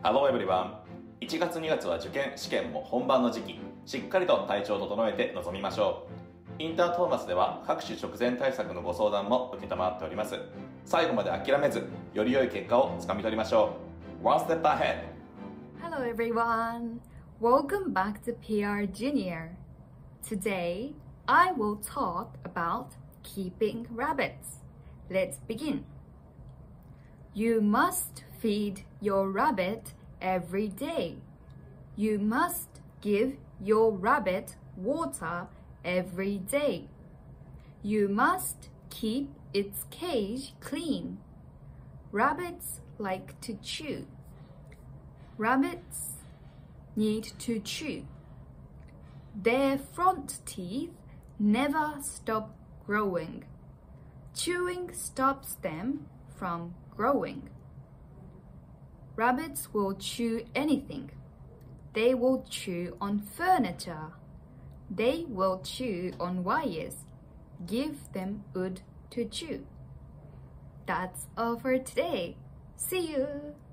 Hello everyone! 1月2月は受験試験も本番の時期、しっかりと体調を整えて臨みましょう。インタートーマスでは各種直前対策のご相談も受けたまっております。最後まで諦めず、より良い結果をつかみ取りましょう。One step ahead! Hello everyone! Welcome back to PR Junior. Today, I will talk about keeping rabbits. Let's begin. You must feed your rabbit every day. You must give your rabbit water every day. You must keep its cage clean. Rabbits like to chew. Rabbits need to chew. Their front teeth never stop growing. Chewing stops them from growing. Rabbits will chew anything. They will chew on furniture. They will chew on wires. Give them wood to chew. That's all for today. See you!